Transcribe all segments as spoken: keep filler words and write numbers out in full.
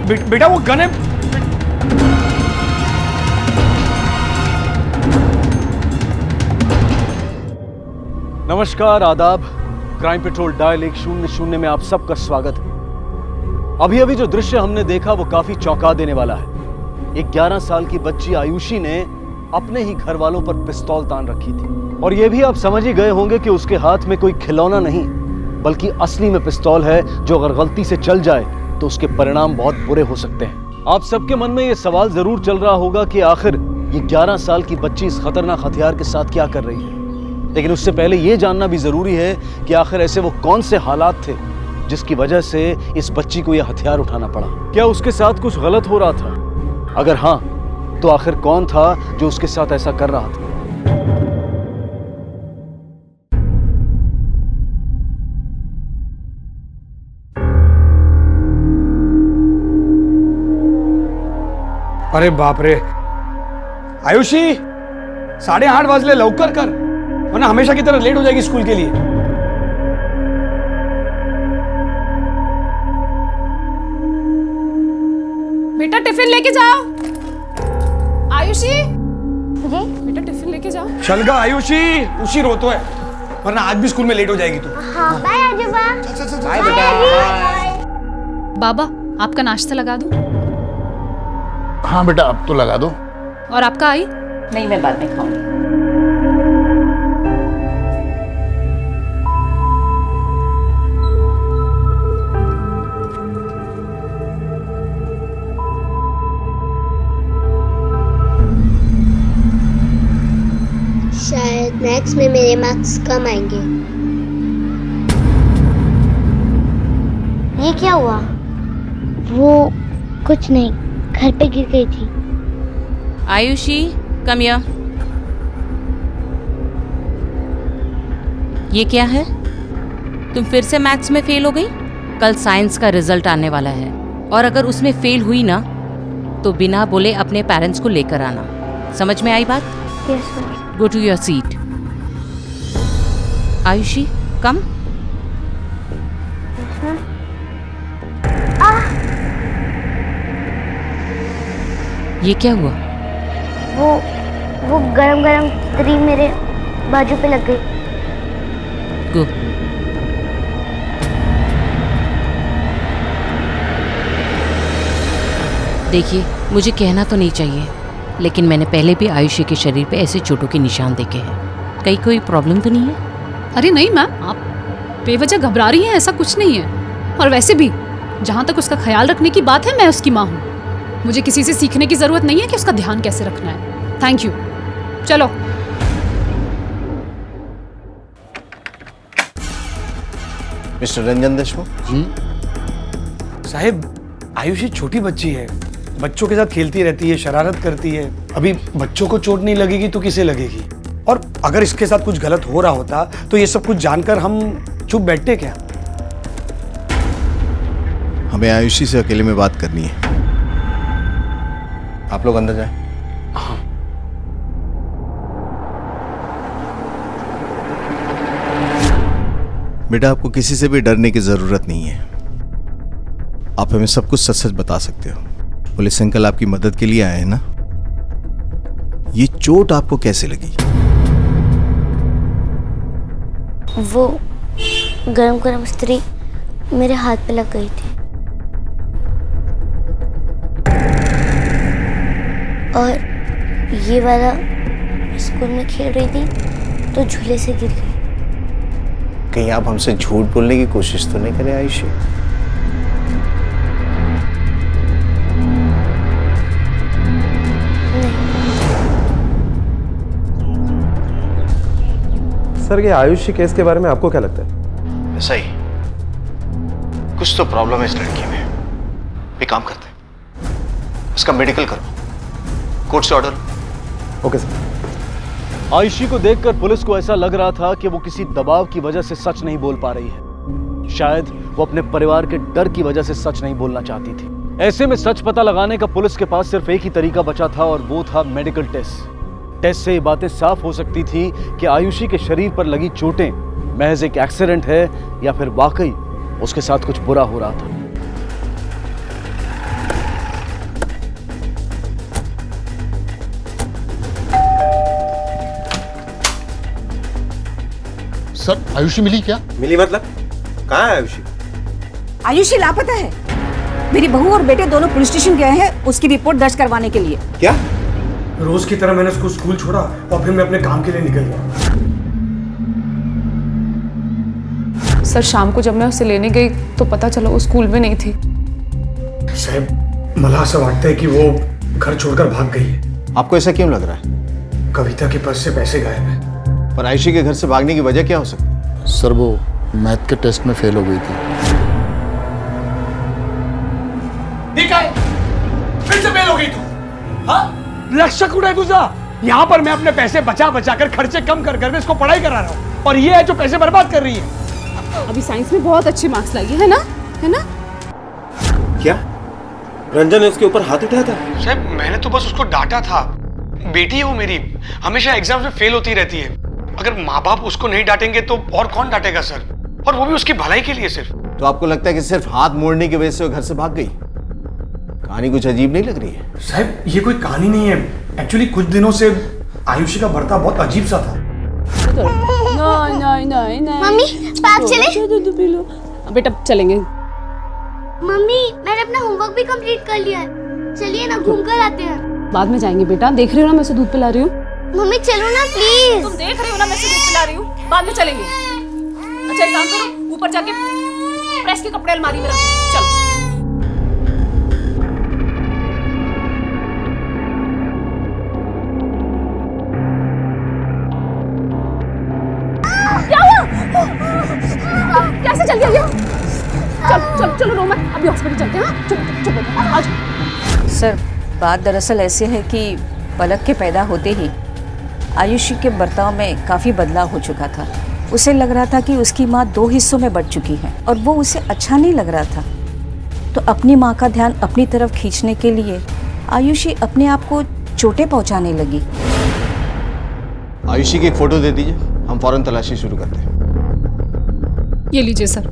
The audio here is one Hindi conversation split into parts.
बे, बेटा वो गन है। नमस्कार, आदाब। क्राइम पेट्रोल डायल एक शून्य शून्य में आप सबका स्वागत है। अभी अभी जो दृश्य हमने देखा वो काफी चौंका देने वाला है। एक ग्यारह साल की बच्ची आयुषी ने अपने ही घर वालों पर पिस्तौल तान रखी थी, और ये भी आप समझ ही गए होंगे कि उसके हाथ में कोई खिलौना नहीं बल्कि असली में पिस्तौल है, जो अगर गलती से चल जाए तो उसके परिणाम बहुत बुरे हो सकते हैं। आप सबके मन में ये सवाल जरूर चल रहा होगा कि आखिर ये ग्यारह साल की बच्ची इस खतरनाक हथियार के साथ क्या कर रही है। लेकिन उससे पहले ये जानना भी जरूरी है कि आखिर ऐसे वो कौन से हालात थे जिसकी वजह से इस बच्ची को यह हथियार उठाना पड़ा। क्या उसके साथ कुछ गलत हो रहा था? अगर हाँ, तो आखिर कौन था जो उसके साथ ऐसा कर रहा था? अरे बाप रे आयुषी, साढ़े आठ बजले लवकर कर, वरना हमेशा की तरह लेट हो जाएगी स्कूल के लिए। बेटा टिफिन लेके जाओ। आयुषी जी बेटा टिफिन लेके जाओ। चल गा आयुषी, उसी रोतो है, वरना आज भी स्कूल में लेट हो जाएगी तू। हाँ बाय आजूबा। बाय बेटा। बाबा आपका नाश्ता लगा दूं? हाँ बेटा अब तो लगा दो। और आपका आई? नहीं, मैं बाद में खाऊंगी। शायद मैथ्स में मेरे मार्क्स कम आएंगे। ये क्या हुआ? वो कुछ नहीं, घर पे गिर गई थी। Ayushi come here. ये क्या है? तुम फिर से मैथ्स में फेल हो गई? कल साइंस का रिजल्ट आने वाला है, और अगर उसमें फेल हुई ना तो बिना बोले अपने पेरेंट्स को लेकर आना। समझ में आई बात? Yes sir. Go to your seat. Ayushi come. ये क्या हुआ? वो वो गरम गरम इस्त्री मेरे बाजू पे लग गई। गो। देखिए, मुझे कहना तो नहीं चाहिए, लेकिन मैंने पहले भी आयुषी के शरीर पे ऐसे चोटों के निशान देखे हैं। कहीं कोई प्रॉब्लम तो नहीं है? अरे नहीं मैम, आप बेवजह घबरा रही हैं, ऐसा कुछ नहीं है। और वैसे भी जहाँ तक उसका ख्याल रखने की बात है, मैं उसकी माँ हूँ। मुझे किसी से सीखने की जरूरत नहीं है कि उसका ध्यान कैसे रखना है। Thank you. चलो। मिस्टर रंजन देशमुख जी साहिब, आयुषी छोटी बच्ची है, बच्चों के साथ खेलती रहती है, शरारत करती है। अभी बच्चों को चोट नहीं लगेगी तो किसे लगेगी? और अगर इसके साथ कुछ गलत हो रहा होता तो ये सब कुछ जानकर हम चुप बैठते क्या? हमें आयुषी से अकेले में बात करनी है। आप लोग अंदर जाएं। हाँ। बेटा, आपको किसी से भी डरने की जरूरत नहीं है। आप हमें सब कुछ सच सच बता सकते हो। पुलिस अंकल आपकी मदद के लिए आए हैं ना? ये चोट आपको कैसे लगी? वो गरम गरम इस्त्री मेरे हाथ पे लग गई थी, और ये वाला स्कूल में खेल रही थी तो झूले से गिर गई। कहीं आप हमसे झूठ बोलने की कोशिश तो नहीं करें आयुषी? सर, ये आयुषी केस के बारे में आपको क्या लगता है? ऐसा ही कुछ तो प्रॉब्लम है इस लड़की में। एक काम करते हैं, इसका मेडिकल करो, कोर्ट से ऑर्डर। Okay sir. आयुषी को देखकर पुलिस को ऐसा लग रहा था कि वो किसी दबाव की वजह से सच नहीं बोल पा रही है। शायद वो अपने परिवार के डर की वजह से सच नहीं बोलना चाहती थी। ऐसे में सच पता लगाने का पुलिस के पास सिर्फ एक ही तरीका बचा था, और वो था मेडिकल टेस्ट। टेस्ट से ये बातें साफ हो सकती थी कि आयुषी के शरीर पर लगी चोटें महज एक एक्सीडेंट है या फिर वाकई उसके साथ कुछ बुरा हो रहा था। सर आयुषी मिली क्या? मिली मतलब? कहाँ है आयुषी? आयुषी लापता है। मेरी बहू और बेटे दोनों पुलिस स्टेशन गए हैं उसकी रिपोर्ट दर्ज करवाने के लिए। क्या? रोज की तरह मैंने उसको स्कूल छोड़ा और फिर मैं अपने काम के लिए निकल गया। सर शाम को जब मैं उसे लेने गई तो पता चला वो स्कूल में नहीं थी। साहब मला ऐसा वाटता है कि वो घर छोड़कर भाग गई है। आपको ऐसा क्यों लग रहा है? कविता के पर्स से पैसे गायब हैं। पर आयुषी के घर से भागने की वजह क्या हो सकती है? सर वो मैथ के टेस्ट में फेल हो गई थी। फिर से फेल हो गई तू? हाँ? लक्ष्य कुड़ा है तुझा? यहाँ पर मैं अपने पैसे बचा बचा कर खर्चे कम कर कर इसको पढ़ाई करा रहा हूँ और ये है जो पैसे बर्बाद कर रही है। अभी साइंस में बहुत अच्छे मार्क्स लाई है ना, है ना? क्या रंजन ने उसके ऊपर हाथ उठाया था? साहब मैंने तो बस उसको डांटा था। बेटी है वो मेरी, हमेशा एग्जाम में फेल होती रहती है। अगर माँ बाप उसको नहीं डांटेंगे तो और कौन डांटेगा सर? और वो भी उसकी भलाई के लिए सिर्फ। तो आपको लगता है कि सिर्फ हाथ मोड़ने की वजह से वो घर से भाग गई? कहानी कुछ अजीब नहीं लग रही है? साहब ये कोई कहानी नहीं है। एक्चुअली कुछ दिनों से आयुषी का बर्ताव बहुत अजीब सा था। नहीं नहीं नहीं नहीं। मम्मी पार्क चले? बेटा चलेंगे। मम्मी मैंने अपना होमवर्क भी कंप्लीट कर लिया है, चलिए ना घूम कर आते हैं। बाद में जाएंगे बेटा, देख रही हो ना मैं उसे दूध पिला रही हूँ। मम्मी चलो ना प्लीज। तुम देख रही हो ना मैं उसे दूध पिला रही हूँ, बाद में चलेंगे। अच्छा एक काम करो, ऊपर जाके प्रेस के कपड़े अलमारी में रखो। चलो। क्या हुआ? कैसे चल गया? चलो चलो चलो रो मत, अभी हॉस्पिटल चलते हैं। हाँ चुप चुप बेटा आज। सर बात दरअसल ऐसी है कि पलक के पैदा होते ही आयुषी के बर्ताव में काफ़ी बदलाव हो चुका था। उसे लग रहा था कि उसकी माँ दो हिस्सों में बंट चुकी है और वो उसे अच्छा नहीं लग रहा था। तो अपनी माँ का ध्यान अपनी तरफ खींचने के लिए आयुषी अपने आप को चोटें पहुँचाने लगी। आयुषी की एक फोटो दे दीजिए, हम फौरन तलाशी शुरू करते हैं। ये लीजिए सर।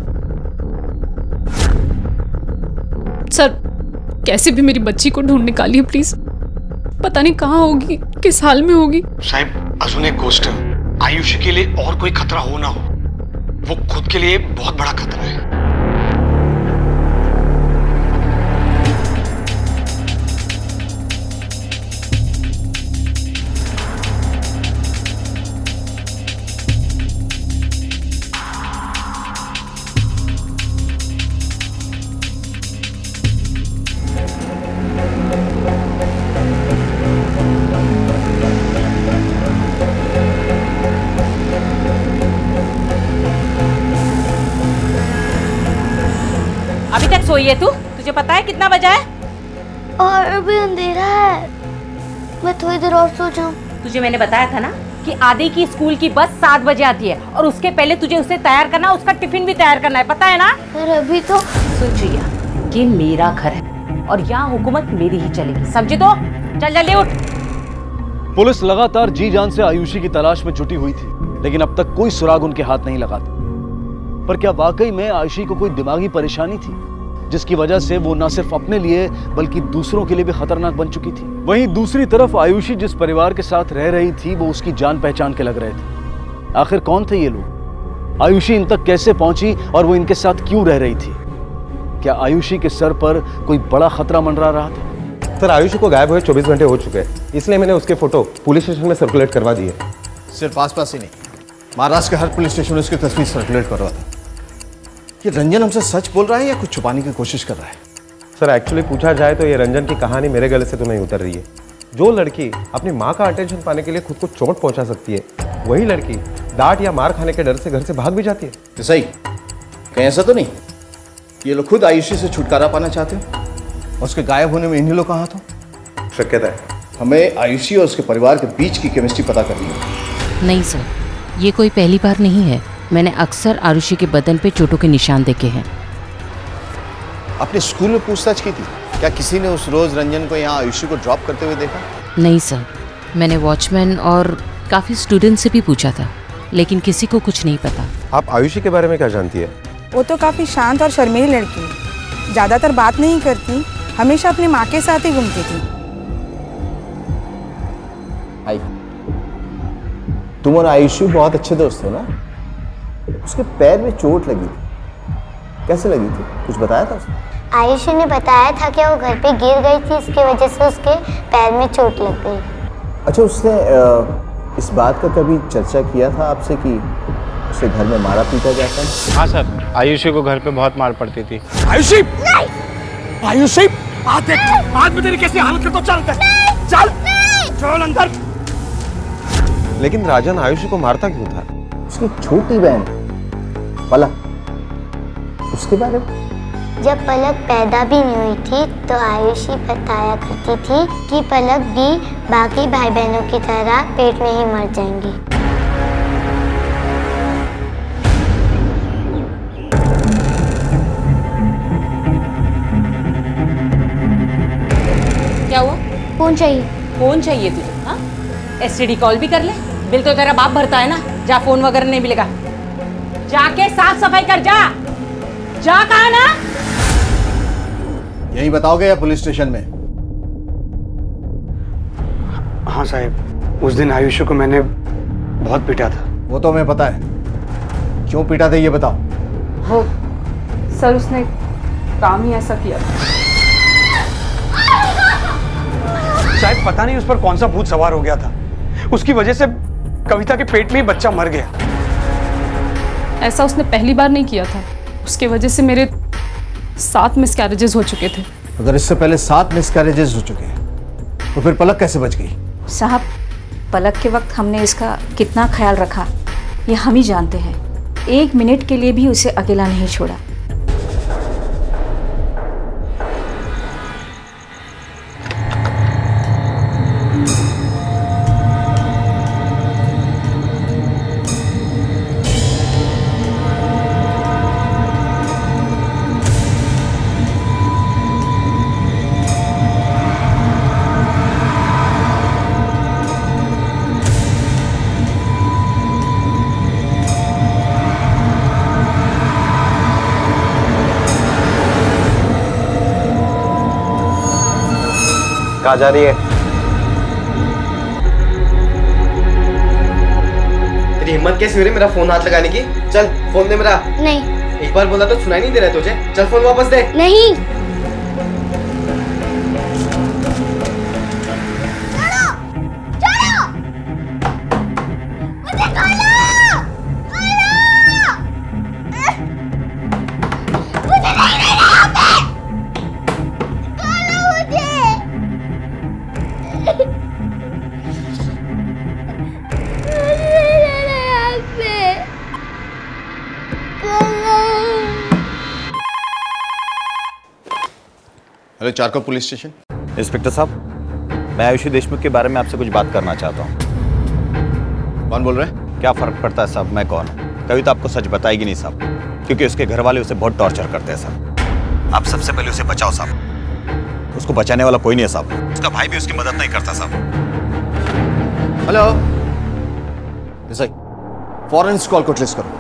सर कैसे भी मेरी बच्ची को ढूंढ निकालिए प्लीज। पता नहीं कहाँ होगी, किस हाल में होगी। साहब अजुन एक गोष्ट है, आयुषी के लिए और कोई खतरा हो ना हो, वो खुद के लिए बहुत बड़ा खतरा है। अभी तक सोई है तू? तुझे पता है कितना बजा है? और अभी अंधेरा है, मैं थोड़ी देर और सो जाऊं। तुझे मैंने बताया था ना कि आदि की स्कूल की बस सात बजे आती है और उसके पहले तुझे उसे तैयार करना, उसका टिफिन भी तैयार करना है, पता है ना? पर अभी तो सुन जिया, ये मेरा घर है और यहाँ हुकूमत मेरी ही चलेगी, समझे? तो चल जल्दी उठ। पुलिस लगातार जी जान से आयुषी की तलाश में जुटी हुई थी, लेकिन अब तक कोई सुराग उनके हाथ नहीं लगा था। पर क्या वाकई में आयुषी को कोई दिमागी परेशानी थी जिसकी वजह से वो न सिर्फ अपने लिए बल्कि दूसरों के लिए भी खतरनाक बन चुकी थी? वहीं दूसरी तरफ आयुषी जिस परिवार के साथ रह रही थी वो उसकी जान पहचान के लग रहे थे। आखिर कौन थे ये लोग? आयुषी इन तक कैसे पहुंची और वो इनके साथ क्यों रह रही थी? क्या आयुषी के सर पर कोई बड़ा खतरा मंडरा रहा था? सर आयुषी को गायब हुए चौबीस घंटे हो चुके हैं, इसलिए मैंने उसके फोटो पुलिस स्टेशन में सर्कुलेट करवा दिए। सिर्फ आस पास ही नहीं, महाराष्ट्र के हर पुलिस स्टेशन में उसकी तस्वीर सर्कुलेट करवा था। ये रंजन हमसे सच बोल रहा है या कुछ छुपाने की कोशिश कर रहा है? सर एक्चुअली पूछा जाए तो ये रंजन की कहानी मेरे गले से तो नहीं उतर रही है। जो लड़की अपनी माँ का अटेंशन पाने के लिए खुद को चोट पहुंचा सकती है, वही लड़की डांट या मार खाने के डर से घर से भाग भी जाती है। तो सही कहीं ऐसा तो नहीं ये लोग खुद आयुषी से छुटकारा पाना चाहते हो और उसके गायब होने में इन्हीं लोग का हाथ हो? शक्यता है। हमें आयुषी और उसके परिवार के बीच की केमिस्ट्री पता करनी है। नहीं सर, ये कोई पहली बार नहीं है। मैंने अक्सर आरुषि के बदन पे चोटों के निशान देखे हैं। आपने स्कूल में पूछताछ की थी? क्या किसी ने उस रोज रंजन को यहाँ आयुषी को ड्रॉप करते हुए देखा? नहीं सर, मैंने वॉचमैन और काफ़ी स्टूडेंट से भी पूछा था, लेकिन किसी को कुछ नहीं पता। आप आयुषी के बारे में क्या जानती है? वो तो काफ़ी शांत और शर्मीली लड़की है, ज़्यादातर बात नहीं करती, हमेशा अपनी माँ के साथ ही घूमती थी। आई, तुम और आयुषी बहुत अच्छे दोस्त हो ना? उसके पैर में चोट लगी थी, कैसे लगी थी, कुछ बताया था उसने? आयुषी ने बताया था कि वो घर पे गिर गई थी, इसकी वजह से उसके पैर में चोट लग गई। अच्छा, उसने इस बात का कभी चर्चा किया था आपसे कि उसे घर में मारा पीटा जाता है? हाँ सर, आयुषी को घर पे बहुत मार पड़ती थी। आयुषी, आयुषी, आज देख, आज मैं तेरी कैसी हालत करता हूँ। चल, चल, चल अंदर। लेकिन राजन आयुषी को मारता क्यों था? उसकी छोटी बहन पलक, उसके बारे में? जब पलक पैदा भी नहीं हुई थी तो आयुषी बताया करती थी कि पलक भी बाकी भाई बहनों की तरह पेट में ही मर जाएंगी। क्या हुआ? फोन चाहिए। फोन चाहिए तुझे? हाँ, एसटीडी कॉल भी कर ले, बिल तो तेरा बाप भरता है ना। जा, फोन वगैरह नहीं मिलेगा, जाके साफ सफाई कर। जा जा, कहा ना? यही बताओगे या पुलिस स्टेशन में? हाँ साहब, उस दिन आयुषी को मैंने बहुत पीटा था। वो तो हमें पता है, क्यों पीटा था ये बताओ। वो सर, उसने काम ही ऐसा किया था। शायद पता नहीं उस पर कौन सा भूत सवार हो गया था, उसकी वजह से कविता के पेट में ही बच्चा मर गया। ऐसा उसने पहली बार नहीं किया था, उसके वजह से मेरे सात मिसकैरेजेस हो चुके थे। अगर इससे पहले सात मिसकैरेजेस हो चुके हैं तो फिर पलक कैसे बच गई? साहब, पलक के वक्त हमने इसका कितना ख्याल रखा ये हम ही जानते हैं। एक मिनट के लिए भी उसे अकेला नहीं छोड़ा। कहाँ जा रही है? तेरी हिम्मत कैसे हो रही मेरा फोन हाथ लगाने की? चल फोन दे मेरा। नहीं। एक बार बोला तो सुनाई नहीं दे रहा तुझे? चल फोन वापस दे। नहीं। Hello, charcoal police station. Inspector साहब, मैं आयुषी देशमुख के बारे में आपसे कुछ बात करना चाहता हूँ। कौन बोल रहे हैं? क्या फर्क पड़ता है साहब, मैं कौन हूँ? कविता आपको सच बताएगी नहीं साहब, क्योंकि उसके घर वाले उसे बहुत टॉर्चर करते हैं साहब। आप सबसे पहले उसे बचाओ साहब, उसको बचाने वाला कोई नहीं है साहब, उसका भाई भी उसकी मदद नहीं करता साहब। हेलो, सही फॉरेन कॉल को ट्रेस करो।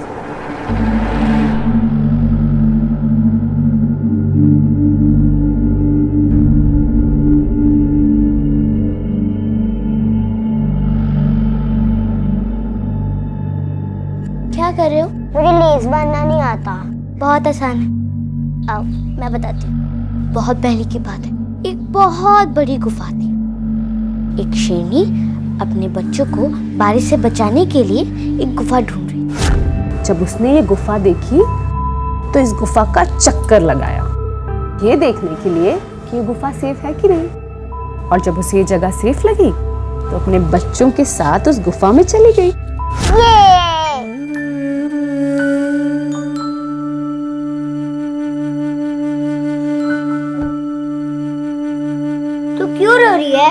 क्या कर रहे हो? मुझे लेस बांधना नहीं आता। बहुत आसान है, आओ मैं बताती हूँ। बहुत पहले की बात है, एक बहुत बड़ी गुफा थी। एक शेरनी अपने बच्चों को बारिश से बचाने के लिए एक गुफा ढूंढ रही थी। जब उसने ये गुफा देखी तो इस गुफा का चक्कर लगाया, ये देखने के लिए कि ये गुफा सेफ है कि नहीं। और जब उसे ये जगह सेफ लगी तो अपने बच्चों के साथ उस गुफा में चली गई। तू क्यों रो रही है?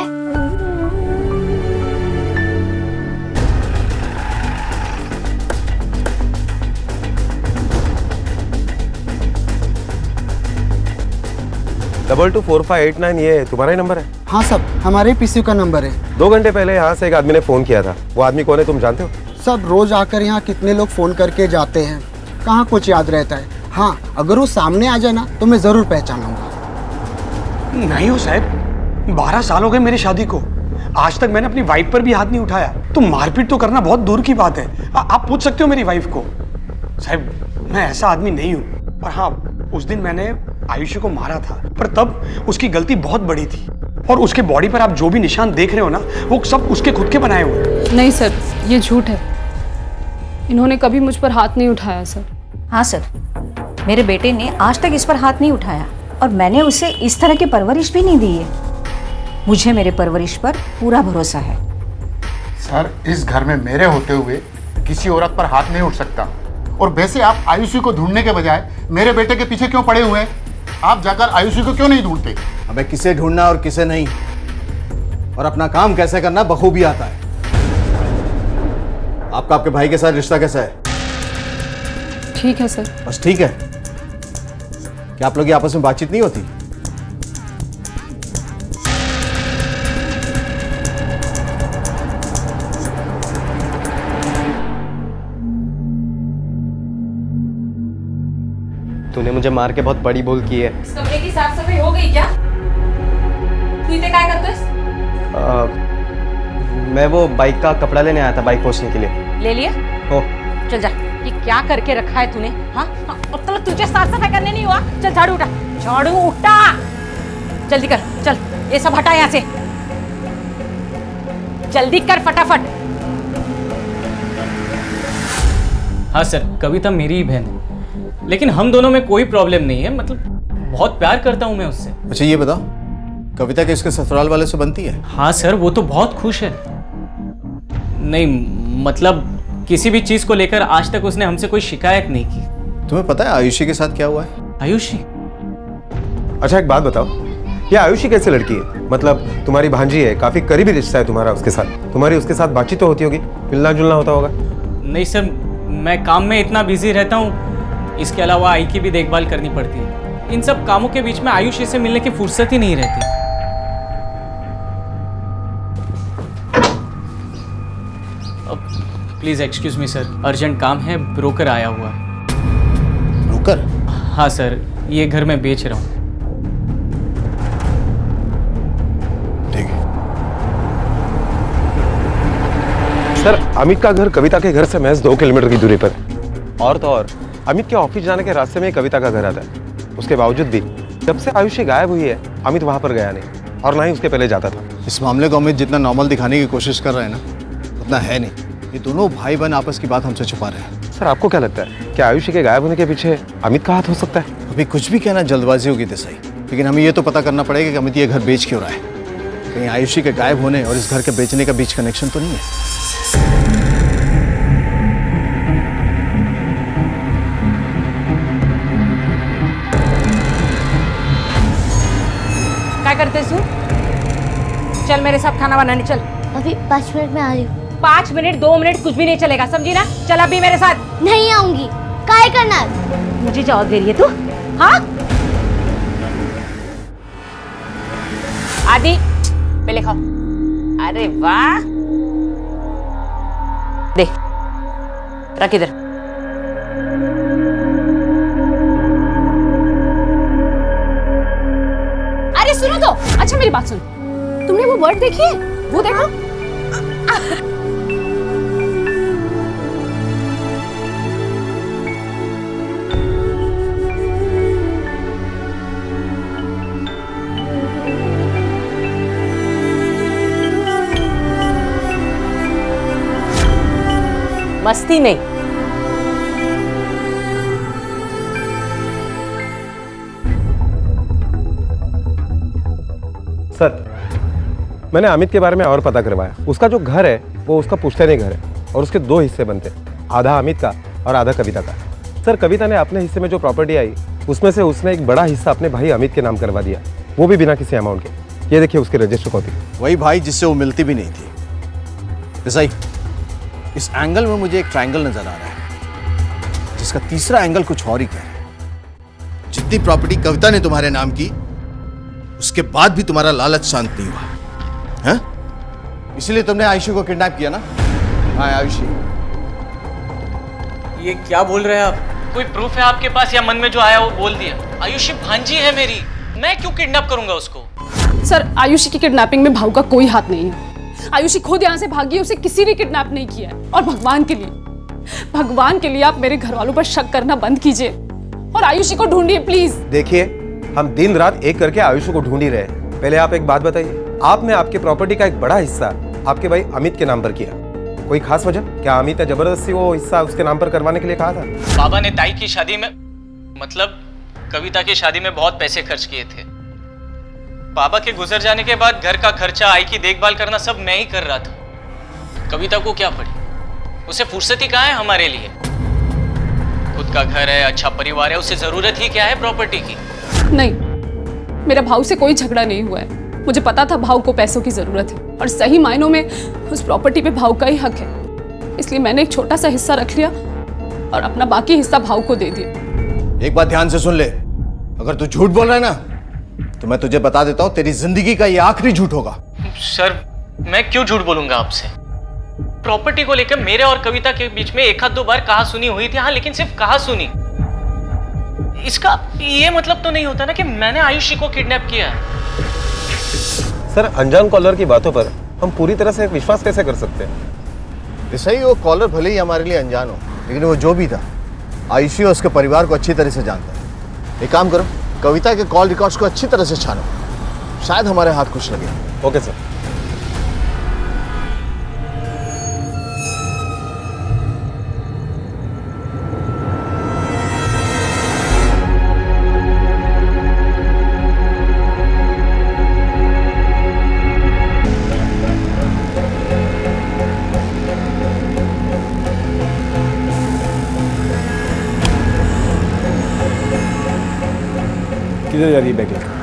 Double two four five eight nine ये तुम्हारा ही नंबर है? हाँ सब, हमारे पीसीयू का नंबर है। दो घंटे पहले यहाँ से एक आदमी ने फोन किया था। वो आदमी कौन है तुम जानते हो? सब रोज आकर यहाँ कितने लोग फोन करके जाते हैं, कहाँ कुछ याद रहता है। हाँ, अगर वो सामने आ जाए ना तो मैं जरूर पहचानूंगा। नहीं हो साहब, बारह साल हो गए मेरी शादी को, आज तक मैंने अपनी वाइफ पर भी हाथ नहीं उठाया, तो मारपीट तो करना बहुत दूर की बात है। आ, आप पूछ सकते हो मेरी वाइफ को। साहब, मैं ऐसा आदमी नहीं हूं, पर हाँ, उस दिन मैंने आयुषी को मारा था, पर तब उसकी गलती बहुत बड़ी थी। और उसके बॉडी पर आप जो भी निशान देख रहे हो ना, वो सब उसके खुद के बनाए हुए। नहीं सर, ये झूठ है। इन्होंने कभी मुझ पर हाथ नहीं उठाया सर। हाँ सर, मेरे बेटे ने आज तक इस पर हाथ नहीं उठाया और मैंने उसे इस तरह की परवरिश भी नहीं दी है। मुझे मेरे परवरिश पर पूरा भरोसा है। सर, इस घर में मेरे होते हुए किसी औरत पर हाथ नहीं उठ सकता। और वैसे आप आयुषी को ढूंढने के बजाय मेरे बेटे के पीछे क्यों पड़े हुए हैं? आप जाकर आयुषी को क्यों नहीं ढूंढते? हमें किसे ढूंढना और किसे नहीं, और अपना काम कैसे करना बखूबी आता है। आपका आपके भाई के साथ रिश्ता कैसा है? ठीक है सर। बस ठीक है? क्या आप लोग आपस में बातचीत नहीं होती? तूने मुझे मार के बहुत बड़ी भूल की है। कमरे की साफ सफाई हो गई क्या? तू इधर क्या करतोस? मैं वो बाइक का कपड़ा लेने आया था, बाइक पोंछने के लिए। ले लिया? हो। चल जा। ये क्या करके रखा है तूने? हाँ, अब तक तुझे साफ सफाई करने नहीं हुआ? चल झाड़ू उठा, झाड़ू उठा, जल्दी कर। चल ये सब हटा यहाँ से, जल्दी कर फटाफट। हाँ सर, कविता मेरी ही बहन है, लेकिन हम दोनों में कोई प्रॉब्लम नहीं है। मतलब बहुत प्यार करता हूँ मैं उससे। अच्छा ये बताओ, कविता के इसके ससुराल वाले से बनती है? हाँ सर, वो तो बहुत खुश है। नहीं मतलब किसी भी चीज को लेकर आज तक उसने हमसे कोई शिकायत नहीं की। तुम्हें पता है आयुषी के साथ क्या हुआ है? आयुषी? अच्छा एक बात बताओ, ये आयुषी कैसे लड़की है? मतलब तुम्हारी भांजी है, काफी करीबी रिश्ता है तुम्हारा उसके साथ, तुम्हारी उसके साथ बातचीत तो होती होगी, मिलना जुलना होता होगा? नहीं सर, मैं काम में इतना बिजी रहता हूँ, इसके अलावा आई की भी देखभाल करनी पड़ती है। इन सब कामों के बीच में आयुषी से मिलने की फुर्सत ही नहीं रहती। Please excuse me sir, urgent काम है, ब्रोकर आया हुआ है। ब्रोकर? हाँ सर, ये घर मैं बेच रहा हूँ। ठीक है सर, अमित का घर कविता के घर से महज दो किलोमीटर की दूरी पर। और तो और अमित के ऑफिस जाने के रास्ते में कविता का घर आता है। उसके बावजूद भी जब से आयुषी गायब हुई है, अमित वहां पर गया नहीं और ना ही उसके पहले जाता था। इस मामले को अमित जितना नॉर्मल दिखाने की कोशिश कर रहे हैं ना, उतना है नहीं। ये दोनों भाई बहन आपस की बात हमसे छुपा रहे हैं। सर आपको क्या लगता है कि आयुषी के गायब होने के पीछे अमित का हाथ हो सकता है? अभी कुछ भी कहना जल्दबाजी होगी देसाई, लेकिन हमें ये तो पता करना पड़ेगा कि अमित ये घर बेच क्यों रहा है। कहीं आयुषी के गायब होने और इस घर के बेचने का बीच कनेक्शन तो नहीं है? क्या करते तू? चल मेरे साथ खाना बनाने चल। अभी पाँच मिनट में आ रही हूँ। पाँच मिनट दो मिनट कुछ भी नहीं चलेगा, समझी ना? चल अभी मेरे साथ। नहीं आऊंगी। काय करना? मुझे जवाब दे रही है तू? हाँ? आदि पहले खाओ। अरे वाह, दे रख इधर। अरे सुनो तो, अच्छा मेरी बात सुन, तुमने वो वर्ड देखी है? वो देखो। मस्ती नहीं। सर, मैंने अमित के बारे में और पता करवाया। उसका जो घर है वो उसका पुश्तैनी घर है और उसके दो हिस्से बनते हैं, आधा अमित का और आधा कविता का। सर, कविता ने अपने हिस्से में जो प्रॉपर्टी आई उसमें से उसने एक बड़ा हिस्सा अपने भाई अमित के नाम करवा दिया, वो भी बिना किसी अमाउंट के। ये देखिए उसकी रजिस्टर कॉपी। वही भाई जिससे वो मिलती भी नहीं थी। देसाई, इस एंगल में मुझे एक ट्रायंगल नजर आ रहा है, जिसका तीसरा एंगल कुछ और ही कह रहा है। जितनी प्रॉपर्टी कविता ने तुम्हारे नाम की, उसके बाद भी तुम्हारा लालच शांत नहीं हुआ है? इसलिए तुमने आयुषी को किडनैप किया ना? हाँ आयुषी। ये क्या बोल रहे हैं आप? कोई प्रूफ है आपके पास या मन में जो आया वो बोल दिया? आयुषी भांजी है मेरी, मैं क्यों किडनैप करूंगा उसको? सर, आयुषी की किडनैपिंग में भाऊ का कोई हाथ नहीं है। आयुषी खुद यहाँ से भागी है, उसे किसी ने किडनैप नहीं किया है। और भगवान के लिए, भगवान के लिए आप मेरे घर वालों पर शक करना बंद कीजिए और आयुषी को ढूंढिए प्लीज। देखिए, हम दिन रात एक करके आयुषी को ढूंढ ही रहे हैं। पहले आप एक बात बताइए, आपने आपके प्रॉपर्टी का एक बड़ा हिस्सा आपके भाई अमित के नाम पर किया, कोई खास वजह? क्या अमित ने जबरदस्ती वो हिस्सा उसके नाम पर करवाने के लिए कहा था? बाबा ने ताई की शादी में, मतलब कविता की शादी में बहुत पैसे खर्च किए थे। बाबा के गुजर जाने के बाद घर का खर्चा, आई की देखभाल करना सब मैं ही कर रहा था। कविता को क्या पड़ी? उसे फुर्सत ही कहाँ है हमारे लिए? खुद का घर है, अच्छा परिवार है, उसे जरूरत ही क्या है प्रॉपर्टी की? नहीं, मेरा भाव से कोई झगड़ा नहीं हुआ है। मुझे पता था भाव को पैसों की जरूरत है और सही मायनों में उस प्रॉपर्टी पे भाव का ही हक है, इसलिए मैंने एक छोटा सा हिस्सा रख लिया और अपना बाकी हिस्सा भाव को दे दिया। एक बात ध्यान से सुन ले, अगर तू झूठ बोल रहा है ना तो मैं तुझे बता देता हूं, तेरी जिंदगी का ये आखिरी झूठ होगा। सर, मैं क्यों झूठ बोलूंगा आपसे? प्रॉपर्टी को लेकर मेरे और कविता के बीच में एक आध दो बार कहा सुनी हुई थी, हाँ, लेकिन सिर्फ कहा सुनी। इसका ये मतलब तो नहीं होता ना कि मैंने आयुषी को किडनैप किया है। सर, अनजान कॉलर की बातों पर हम पूरी तरह से विश्वास कैसे कर सकते हैं? ऐसा ही, वो कॉलर भले ही हमारे लिए अनजान हो, लेकिन वो जो भी था आयुषी और उसके परिवार को अच्छी तरह से जानता है। एक काम करो, कविता के कॉल रिकॉर्ड्स को अच्छी तरह से छानो, शायद हमारे हाथ कुछ लगे। Okay sir. किधर जा रही है बैग लेकर?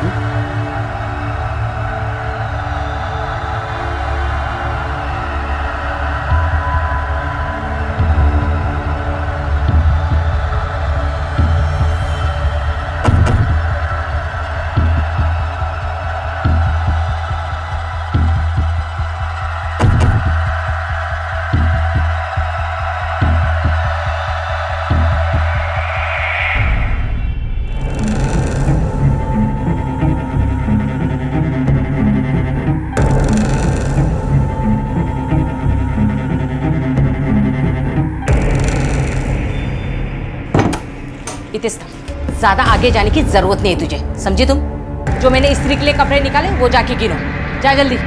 ज्यादा आगे जाने की जरूरत नहीं है तुझे, समझी तुम? जो मैंने स्त्री के लिए कपड़े निकाले वो जाके गिनो, जा जल्दी।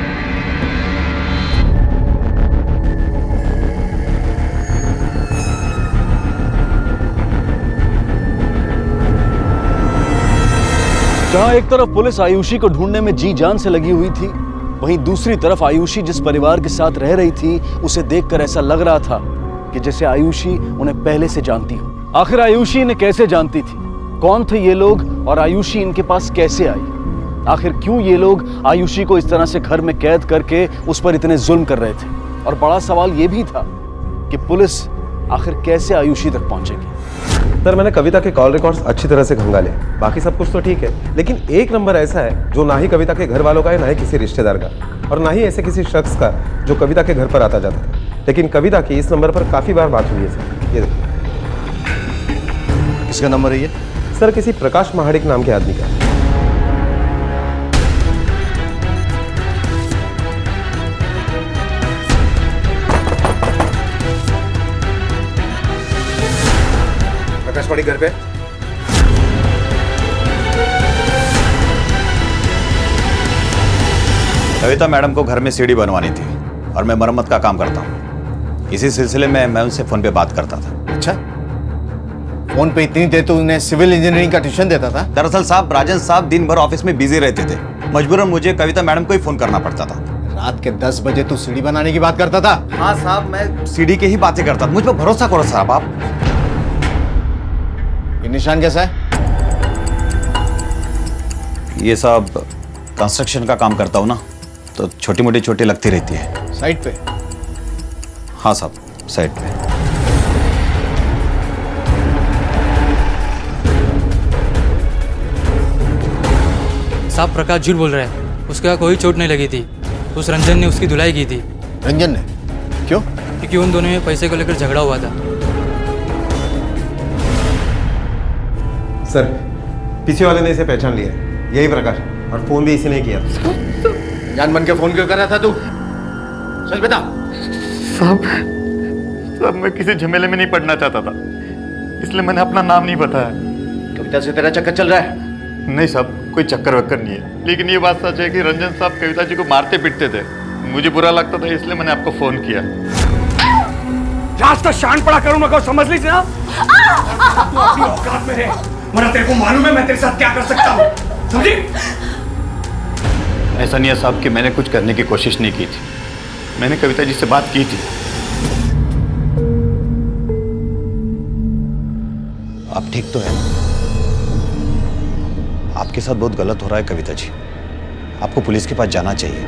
जहां एक तरफ पुलिस आयुषी को ढूंढने में जी जान से लगी हुई थी, वहीं दूसरी तरफ आयुषी जिस परिवार के साथ रह रही थी उसे देखकर ऐसा लग रहा था कि जैसे आयुषी उन्हें पहले से जानती हो। आखिर आयुषी इन्हें कैसे जानती थी? कौन थे ये लोग और आयुषी इनके पास कैसे आई? आखिर क्यों ये लोग आयुषी को इस तरह से घर में कैद करके उस पर इतने जुल्म कर रहे थे? और बड़ा सवाल ये भी था कि पुलिस आखिर कैसे आयुषी तक पहुंचेगी? सर, मैंने कविता के कॉल रिकॉर्ड्स अच्छी तरह से खंगाले, बाकी सब कुछ तो ठीक है, लेकिन एक नंबर ऐसा है जो ना ही कविता के घर वालों का है, ना ही किसी रिश्तेदार का, और ना ही ऐसे किसी शख्स का जो कविता के घर पर आता जाता था। लेकिन कविता की इस नंबर पर काफी बार बात हुई है सर। ये देखिए। किसका नंबर है ये? सर, किसी प्रकाश महाडिक नाम के आदमी का। प्रकाश महाडिक घर पे? कविता मैडम को घर में सीढ़ी बनवानी थी और मैं मरम्मत का काम करता हूँ। इसी सिलसिले में मैं उनसे फोन पे बात करता था। अच्छा, फोन पे इतनी देर तो उन्हें सिविल इंजीनियरिंग का ट्यूशन देता था? दरअसल साहब, राजन साहब दिन भर ऑफिस में बिजी रहते थे, मजबूरन मुझे कविता मैडम को ही फोन करना पड़ता था। रात के दस बजे तो सीढ़ी बनाने की बात करता था? हाँ साहब, मैं सीढ़ी की ही बातें करता था, मुझ पर भरोसा करो साहब आप। ये निशान कैसा है? ये साहब कंस्ट्रक्शन का काम करता हूँ ना, तो छोटी मोटी चोटें लगती रहती है। साइड पे? हाँ साहब, साइड पे। साहब, प्रकाश झूठ बोल रहा है, उसका कोई चोट नहीं लगी थी। उस रंजन ने उसकी धुलाई की थी। रंजन ने? क्यों? क्योंकि उन दोनों में पैसे को लेकर झगड़ा हुआ था। सर, पीछे वाले ने इसे पहचान लिया, यही प्रकाश, और फोन भी इसी ने किया। जान बन के फोन क्यों कर रहा था तू? सच बता। साहब साहब मैं किसी झमेले में नहीं पड़ना चाहता था, इसलिए मैंने अपना नाम नहीं बताया। कविता से तेरा चक्कर चल रहा है? नहीं साहब, कोई चक्कर वक्कर नहीं है, लेकिन ये बात सच है कि रंजन साहब कविता जी को मारते पीटते थे। मुझे बुरा लगता था, इसलिए मैंने आपको फोन किया। रास्ता शान पड़ा करूं मैं, समझ लीजिए ना। तू अपनी औकात में है, मगर तेरे को मालूम है मैं तेरे साथ क्या कर सकता हूं, समझी? ऐसा नहीं है साहब कि मैंने कुछ करने की कोशिश नहीं की थी, मैंने कविता जी से बात की थी। आप ठीक तो हैं? आपके साथ बहुत गलत हो रहा है कविता जी, आपको पुलिस के पास जाना चाहिए।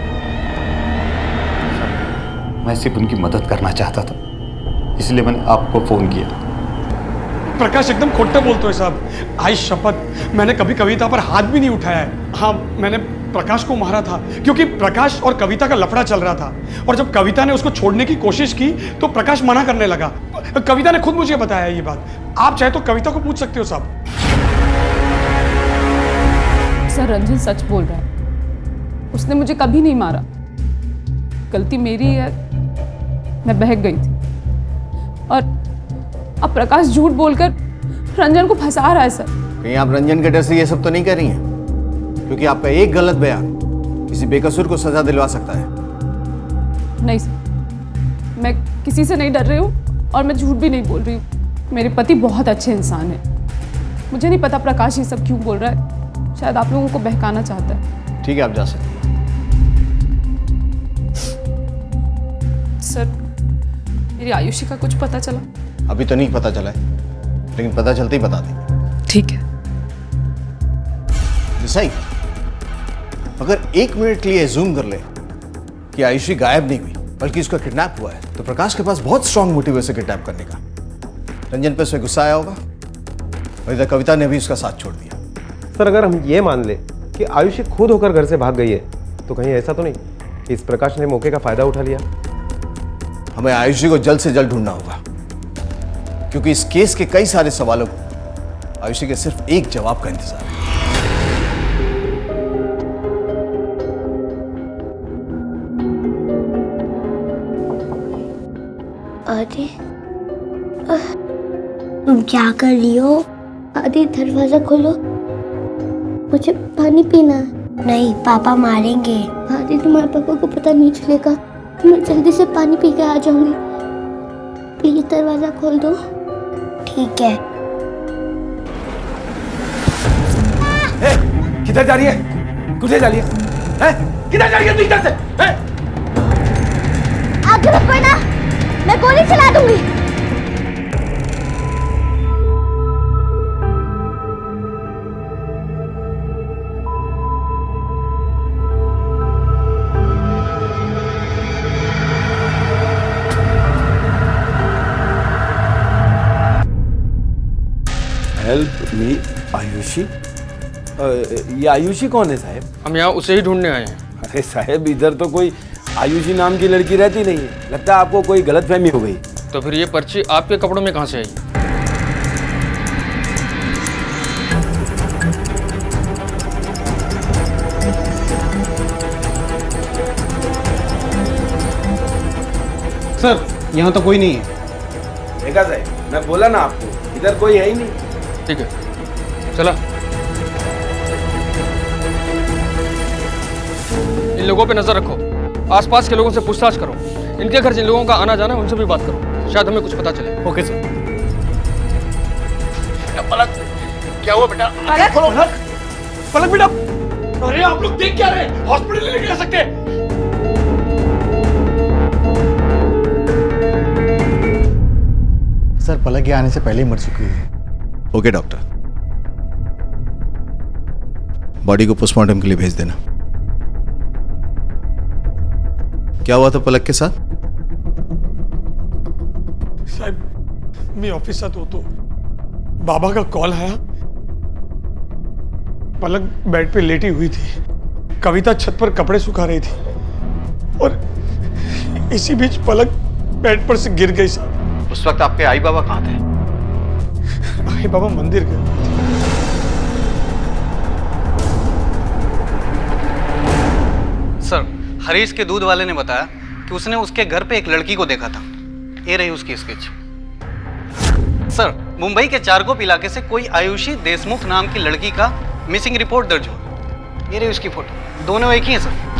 मैं सिर्फ उनकी मदद करना चाहता था, इसलिए मैंने आपको फोन किया। प्रकाश एकदम खोटा बोलते हो साहब, आई शपथ मैंने कभी कविता पर हाथ भी नहीं उठाया है। हाँ, मैंने प्रकाश को मारा था क्योंकि प्रकाश और कविता का लफड़ा चल रहा था, और जब कविता ने उसको छोड़ने की कोशिश की तो प्रकाश मना करने लगा। कविता ने खुद मुझे बताया ये बात, आप चाहे तो कविता को पूछ सकते हो साहब। सर रंजन सच बोल रहा है, उसने मुझे कभी नहीं मारा, गलती मेरी है, मैं बहक गई थी। और अब प्रकाश झूठ बोलकर रंजन को फंसा रहा है सर। कहीं आप रंजन के डर से ये सब तो नहीं कर रही हैं? क्योंकि आपका एक गलत बयान किसी बेकसूर को सजा दिलवा सकता है। नहीं सर, मैं किसी से नहीं डर रही हूँ और मैं झूठ भी नहीं बोल रही हूँ। मेरे पति बहुत अच्छे इंसान हैं। मुझे नहीं पता प्रकाश ये सब क्यों बोल रहा है, शायद आप लोगों को बहकाना चाहता है। ठीक है, आप जा सकते हैं। सर मेरी आयुषी का कुछ पता चला? अभी तो नहीं पता चला है, लेकिन पता चलते ही बता देंगे। ठीक है। सही, अगर एक मिनट के लिए जूम कर ले कि आयुषी गायब नहीं हुई बल्कि उसका किडनैप हुआ है, तो प्रकाश के पास बहुत स्ट्रांग मोटिव है उसे किडनैप करने का। रंजन पे उसे गुस्सा आया होगा और इधर कविता ने भी उसका साथ छोड़ दिया। सर अगर हम ये मान ले कि आयुषी खुद होकर घर से भाग गई है, तो कहीं ऐसा तो नहीं कि इस प्रकाश ने मौके का फायदा उठा लिया? हमें आयुषी को जल्द से जल्द ढूंढना होगा, क्योंकि इस केस के कई सारे सवालों को आयुषी के सिर्फ एक जवाब का इंतजार है। आदि, तुम क्या कर रही हो? आदि दरवाजा खोलो, मुझे पानी पीना है। नहीं, पापा मारेंगे। आदि तुम्हारे पापा को पता नहीं चलेगा, मैं जल्दी से पानी पी के आ जाऊंगी, प्लीज दरवाजा खोल दो। ठीक है। किधर जा रही है? किधर जा रही है? किधर जा रही है तू इधर से? आगे मत बढ़ना, मैं गोली चला दूंगी। Help me Ayushi. ये आयुषी कौन है साहब? हम यहाँ उसे ही ढूंढने आए हैं। अरे साहब, इधर तो कोई आयुषी नाम की लड़की रहती नहीं है, लगता है आपको कोई गलतफहमी हो गई। तो फिर ये पर्ची आपके कपड़ों में कहाँ से आई? सर यहाँ तो कोई नहीं है। देखा साहब, मैं बोला ना आपको, इधर कोई है ही नहीं। ठीक है, चला। इन लोगों पे नजर रखो, आसपास के लोगों से पूछताछ करो, इनके घर जिन लोगों का आना जाना है उनसे भी बात करो, शायद हमें कुछ पता चले। Okay sir. पलक, क्या हुआ बेटा? पलक, पलक, पलक बेटा, अरे आप लोग देख क्या रहे हैं? हॉस्पिटल लेके जा सकते हैं? सर पलक के आने से पहले ही मर चुकी है। ओके डॉक्टर, बॉडी को पोस्टमार्टम के लिए भेज देना। क्या हुआ था पलक के साथ? साहब मैं ऑफिसात होतो, बाबा का कॉल आया, पलक बेड पे लेटी हुई थी, कविता छत पर कपड़े सुखा रही थी और इसी बीच पलक बेड पर से गिर गई साहब। उस वक्त आपके आई बाबा कहाँ थे? आई बाबा मंदिर गए। हरीश के दूध वाले ने बताया कि उसने उसके घर पे एक लड़की को देखा था। ये रही उसकी स्केच। सर, मुंबई के चारकोप इलाके से कोई आयुषी देशमुख नाम की लड़की का मिसिंग रिपोर्ट दर्ज हुआ। ये रही उसकी फोटो, दोनों एक ही हैं सर।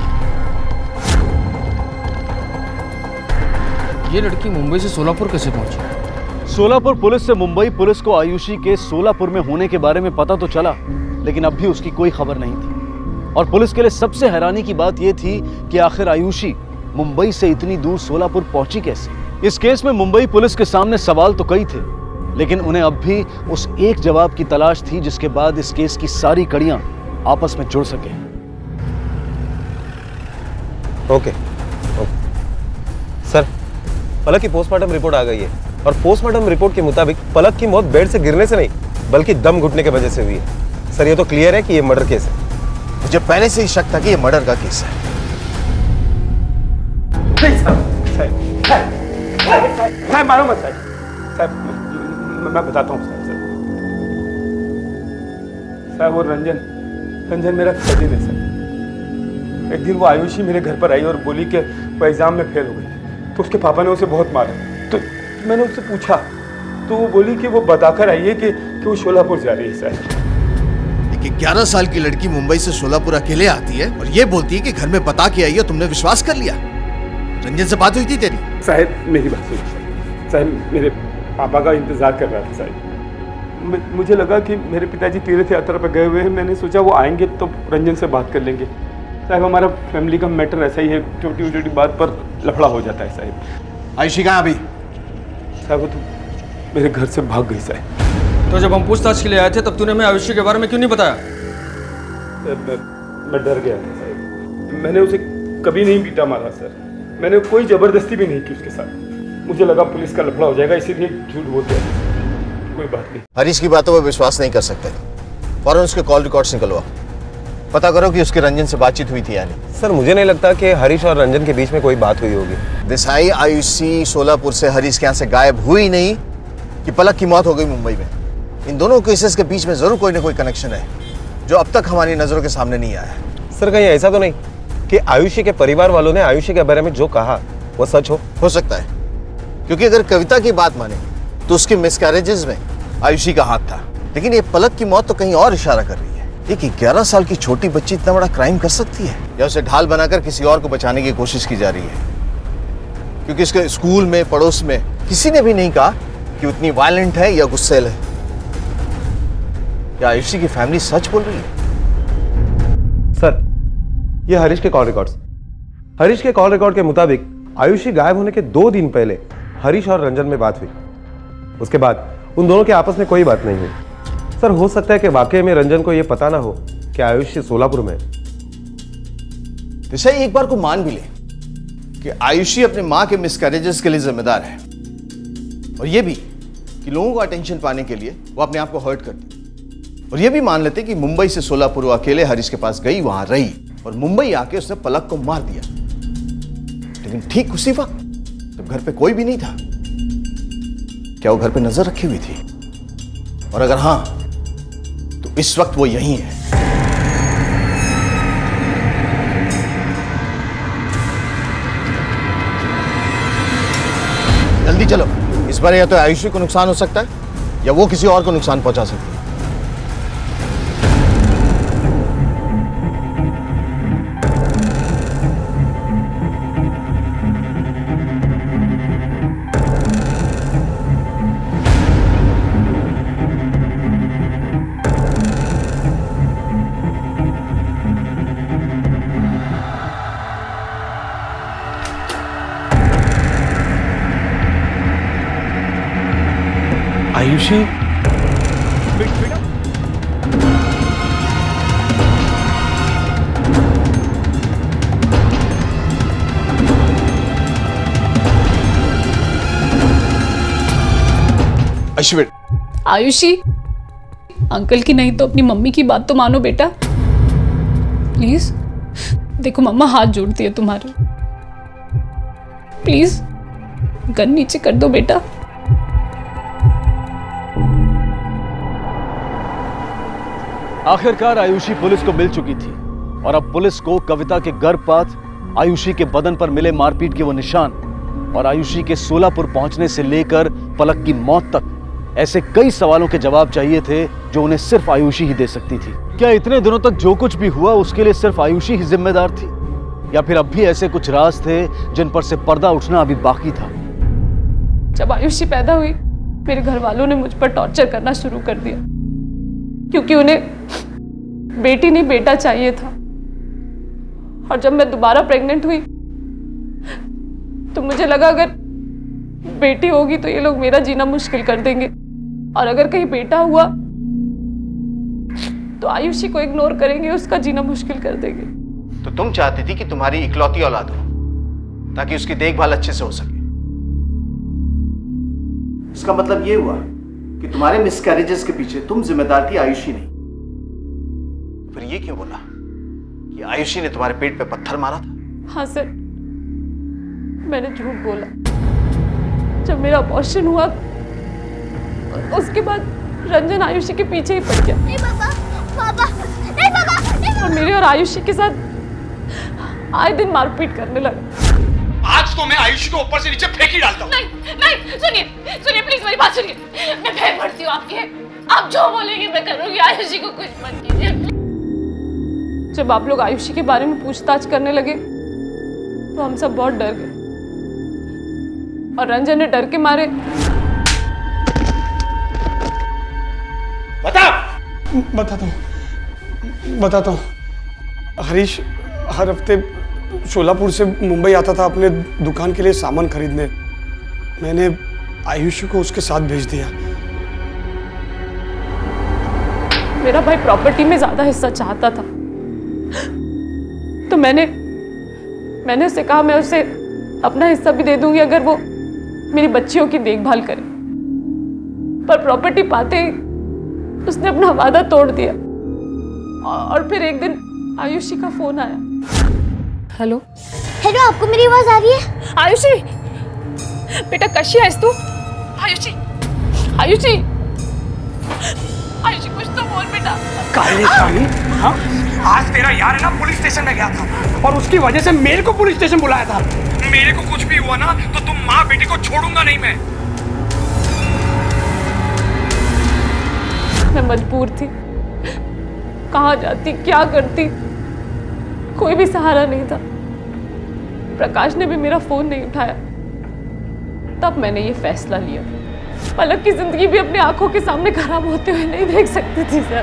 ये लड़की मुंबई से सोलापुर कैसे पहुंची? सोलापुर पुलिस से मुंबई पुलिस को आयुषी के सोलापुर में होने के बारे में पता तो चला, लेकिन अब भी उसकी कोई खबर नहीं थी। और पुलिस के लिए सबसे हैरानी की बात यह थी कि आखिर आयुषी मुंबई से इतनी दूर सोलापुर पहुंची कैसे। इस केस में मुंबई पुलिस के सामने सवाल तो कई थे, लेकिन उन्हें अब भी उस एक जवाब की तलाश थी जिसके बाद इस केस की सारी कड़ियां आपस में जुड़ सके। Okay, okay. सर, पलक की पोस्टमार्टम रिपोर्ट आ गई है और पोस्टमार्टम रिपोर्ट के मुताबिक पलक की मौत बेड से गिरने से नहीं बल्कि दम घुटने की वजह से हुई है। सर, ये तो क्लियर है कि ये मर्डर केस है। मुझे पहले से ही शक था कि ये मर्डर का केस है। साहब मारो मत साहब। साहब मैं बताता हूँ साहब। साहब वो रंजन रंजन मेरा कजिन है सर। एक दिन वो आयुषी मेरे घर पर आई और बोली कि वो एग्जाम में फेल हो गई, तो उसके पापा ने उसे बहुत मारा। तो मैंने उससे पूछा तो वो बोली कि वो बताकर आई है कि, कि वो सोलापुर जा रही है सर। एक ग्यारह साल की लड़की मुंबई से सोलापुर अकेले आती है और ये बोलती है कि घर में बता के आई है, तुमने विश्वास कर लिया? रंजन से बात हुई थी तेरी? साहब मेरी बात सुनिए साहब, मेरे पापा का इंतजार कर रहा था साहब। मुझे लगा कि मेरे पिताजी तीर्थ यात्रा पर गए हुए हैं, मैंने सोचा वो आएंगे तो रंजन से बात कर लेंगे। साहब हमारा फैमिली का मैटर ऐसा ही है, छोटी छोटी बात पर लफड़ा हो जाता है साहब। आयुषी कहाँ अभी? साहब वो तो मेरे घर से भाग गई साहब। तो जब हम पूछताछ के लिए आए थे तब तूने हमें आयुषी के बारे में क्यों नहीं बताया? मैं, मैं डर गया था साहब। मैंने उसे कभी नहीं पीटा मारा सर। मैंने कोई जबरदस्ती भी नहीं की उसके साथ। मुझे लगा पुलिस का लफड़ा हो जाएगा, इसीलिए झूठ बोल दिया। कोई बात नहीं। हरीश की बातों पर विश्वास नहीं कर सकते। फौरन उसके कॉल रिकॉर्ड्स निकलवा, पता करो कि उसके रंजन से बातचीत हुई थी या नहीं। सर मुझे नहीं लगता कि हरीश और रंजन के बीच में कोई बात हुई होगी। देसाई आयुषी सोलापुर से हरीश के यहाँ से गायब हुई नहीं कि पलक की मौत हो गई मुंबई में। इन दोनों केसेस के बीच में जरूर कोई ना कोई कनेक्शन है जो अब तक हमारी नजरों के सामने नहीं आया। सर कहीं ऐसा तो नहीं कि आयुषी के परिवार वालों ने आयुषी के बारे में जो कहा वो सच हो? हो सकता है, क्योंकि अगर कविता की बात माने तो उसके मिसकैरेजेस में आयुषी का हाथ था, लेकिन ये पलक की मौत तो कहीं और इशारा कर रही है। एक ग्यारह साल की छोटी बच्ची इतना बड़ा क्राइम कर सकती है, या उसे ढाल बनाकर किसी और को बचाने की कोशिश की जा रही है? क्योंकि इसके स्कूल में पड़ोस में किसी ने भी नहीं कहा कि उतनी वायलेंट है या गुस्सैल है। क्या आयुषी की फैमिली सच बोल रही है? सर ये हरीश के कॉल रिकॉर्ड्स हरीश के कॉल रिकॉर्ड के मुताबिक आयुषी गायब होने के दो दिन पहले हरीश और रंजन में बात हुई। उसके बाद उन दोनों के आपस में कोई बात नहीं हुई। सर हो सकता है कि वाकई में रंजन को यह पता ना हो कि आयुषी सोलापुर में। विषय एक बार को मान भी ले कि आयुषी अपने मां के मिसकैरेजेस के लिए जिम्मेदार है, और यह भी कि लोगों को अटेंशन पाने के लिए वो अपने आप को हर्ट करती, और यह भी मान लेते कि मुंबई से सोलापुर वो अकेले हरीश के पास गई, वहां रही और मुंबई आके उसने पलक को मार दिया। लेकिन ठीक उसी वक्त जब घर पे कोई भी नहीं था, क्या वो घर पे नजर रखी हुई थी? और अगर हां तो इस वक्त वो यहीं है। जल्दी चलो, इस बार या तो आयुषी को नुकसान हो सकता है या वो किसी और को नुकसान पहुंचा सकती है। आयुषी अश्विन, आयुषी, अंकल की नहीं तो अपनी मम्मी की बात तो मानो बेटा, प्लीज। देखो मम्मा हाथ जोड़ती है तुम्हारे, प्लीज गन नीचे कर दो बेटा। आखिरकार आयुषी पुलिस को मिल चुकी थी और अब पुलिस को कविता के गर्भपात, आयुषी के बदन पर मिले मारपीट के वो निशान और आयुषी के सोलापुर पहुंचने से लेकर पलक की मौत तक ऐसे कई सवालों के जवाब चाहिए थे जो उन्हें सिर्फ आयुषी ही दे सकती थी। क्या इतने दिनों तक जो कुछ भी हुआ उसके लिए सिर्फ आयुषी ही जिम्मेदार थी, या फिर अब भी ऐसे कुछ राज थे जिन पर से पर्दा उठना अभी बाकी था? जब आयुषी पैदा हुई मेरे घर वालों ने मुझ पर टॉर्चर करना शुरू कर दिया, क्योंकि उन्हें बेटी नहीं बेटा चाहिए था। और जब मैं दोबारा प्रेग्नेंट हुई तो मुझे लगा अगर बेटी होगी तो ये लोग मेरा जीना मुश्किल कर देंगे, और अगर कहीं बेटा हुआ तो आयुषी को इग्नोर करेंगे, उसका जीना मुश्किल कर देंगे। तो तुम चाहती थी कि तुम्हारी इकलौती औलाद हो ताकि उसकी देखभाल अच्छे से हो सके। इसका मतलब ये हुआ कि तुम्हारे मिसकैरेजेस के पीछे तुम जिम्मेदार थी, आयुषी नहीं। फिर ये क्यों बोला कि आयुषी ने तुम्हारे पेट पे पत्थर मारा था? हाँ सर, मैंने झूठ बोला। जब मेरा अबॉर्शन हुआ उसके बाद रंजन आयुषी के पीछे ही पड़ गया। नहीं बाबा, बाबा, नहीं बाबा, नहीं बाबा। और मेरे और आयुषी के साथ आए दिन मारपीट करने लगा। आज तो मैं आयुषी को ऊपर से नीचे फेंक ही डालता हूँ। नहीं, नहीं, सुनिए, सुनिए प्लीज मेरी बात सुनिए। मैं पैर पड़ती हूँ आपके। आप जो बोलेंगे मैं करूँगी, आयुषी को कुछ मत कीजिए। जब आप लोग आयुषी के बारे में पूछताछ करने लगे तो हम सब बहुत डर गए, और रंजन ने डर के मारे बता बताता हूँ बताता हूँ हरीश हर हफ्ते शोलापुर से मुंबई आता था अपने दुकान के लिए सामान खरीदने। मैंने आयुषी को उसके साथ भेज दिया। मेरा भाई प्रॉपर्टी में ज्यादा हिस्सा चाहता था, तो मैंने मैंने उसे कहा मैं उसे अपना हिस्सा भी दे दूंगी अगर वो मेरी बच्चियों की देखभाल करे। पर प्रॉपर्टी पाते ही उसने अपना वादा तोड़ दिया, और फिर एक दिन आयुषी का फोन आया। हेलो हेलो, आपको मेरी आवाज आ रही है? आयुषी बेटा, कशी आहेस तू? आयुषी आयुषी आयुषी कुछ तो बोल बेटा। काली काली, हाँ? आज तेरा यार है ना पुलिस स्टेशन में गया था और उसकी वजह से मेरे को पुलिस स्टेशन बुलाया था। मेरे को कुछ भी हुआ ना तो तुम माँ बेटी को छोड़ूंगा नहीं मैं। मैं मजबूर थी, कहाँ जाती क्या करती, कोई भी सहारा नहीं था। प्रकाश ने भी मेरा फोन नहीं उठाया। तब मैंने ये फैसला लिया। पलक की जिंदगी भी अपनी आंखों के सामने खराब होते हुए नहीं देख सकती थी सर।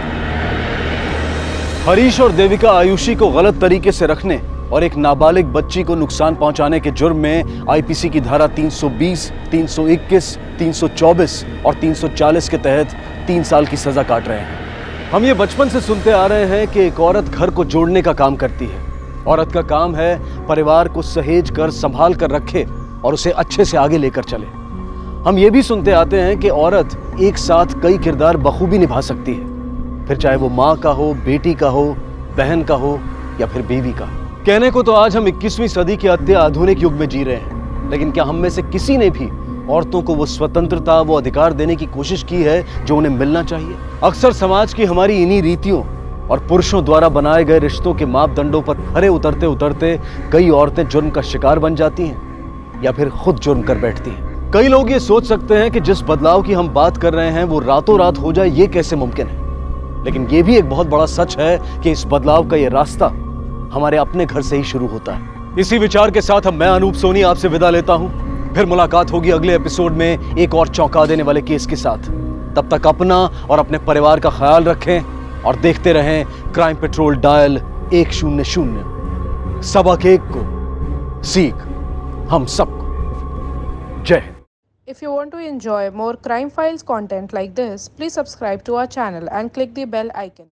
हरीश और देविका आयुषी को गलत तरीके से रखने और एक नाबालिग बच्ची को नुकसान पहुंचाने के जुर्म में आईपीसी की धारा तीन सौ बीस, तीन सौ इक्कीस, तीन सौ चौबीस और तीन सौ चालीस के तहत तीन साल की सजा काट रहे हैं। हम ये बचपन से सुनते आ रहे हैं कि एक औरत घर को जोड़ने का काम करती है। औरत का काम है परिवार को सहेज कर संभाल कर रखे और उसे अच्छे से आगे लेकर चले। हम ये भी सुनते आते हैं कि औरत एक साथ कई किरदार बखूबी निभा सकती है, फिर चाहे वो माँ का हो, बेटी का हो, बहन का हो या फिर बीवी का। कहने को तो आज हम इक्कीसवीं सदी के अत्य आधुनिक युग में जी रहे हैं, लेकिन क्या हम में से किसी ने भी औरतों को वो स्वतंत्रता, वो अधिकार देने की कोशिश की है जो उन्हें मिलना चाहिए? अक्सर समाज की हमारी इन्हीं रीतियों और पुरुषों द्वारा बनाए गए रिश्तों के मापदंडों पर खरे उतरते उतरते कई औरतें जुर्म का शिकार बन जाती हैं या फिर खुद जुर्म कर बैठती हैं। कई लोग ये सोच सकते हैं कि जिस बदलाव की हम बात कर रहे हैं वो रातों रात हो जाए, ये कैसे मुमकिन है? लेकिन ये भी एक बहुत बड़ा सच है कि इस बदलाव का ये रास्ता हमारे अपने घर से ही शुरू होता है। इसी विचार के साथ अब मैं अनूप सोनी आपसे विदा लेता हूं। फिर मुलाकात होगी अगले एपिसोड में एक और चौंका देने वाले केस के साथ। तब तक अपना और अपने परिवार का ख्याल रखें और देखते रहें क्राइम पेट्रोल डायल एक शून्य शून्य। सबक एक को सीख हम सबको। जय Hind. If you want to enjoy more crime files content like this, please subscribe to our channel and click the bell icon.